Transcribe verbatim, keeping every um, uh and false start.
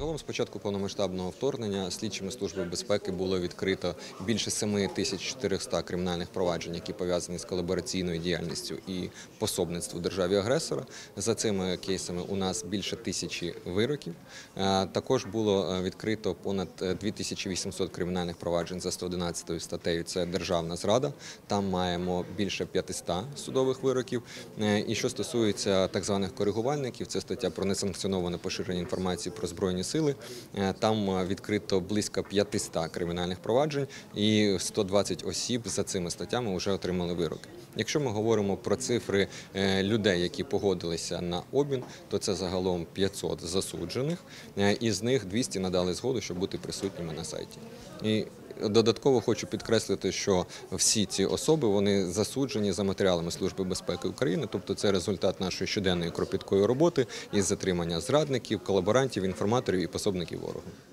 Загалом з початку повномасштабного вторгнення слідчими Служби безпеки було відкрито більше семи тисяч чотирьохсот кримінальних проваджень, які пов'язані з колабораційною діяльністю і пособництвом державі-агресора. За цими кейсами у нас більше тисячі вироків. Також було відкрито понад дві тисячі вісімсот кримінальних проваджень за сто одинадцятою статтею – це державна зрада. Там маємо більше п'ятисот судових вироків. І що стосується так званих коригувальників, це стаття про несанкціоноване поширення інформації про Збройні сили. Там відкрито близько п'ятисот кримінальних проваджень і сто двадцять осіб за цими статтями вже отримали вироки. Якщо ми говоримо про цифри людей, які погодилися на обмін, то це загалом п'ятсот засуджених, із них двісті надали згоду, щоб бути присутніми на сайті. І додатково хочу підкреслити, що всі ці особи вони засуджені за матеріалами Служби безпеки України, тобто це результат нашої щоденної кропіткої роботи із затримання зрадників, колаборантів, інформаторів і пособників ворогу.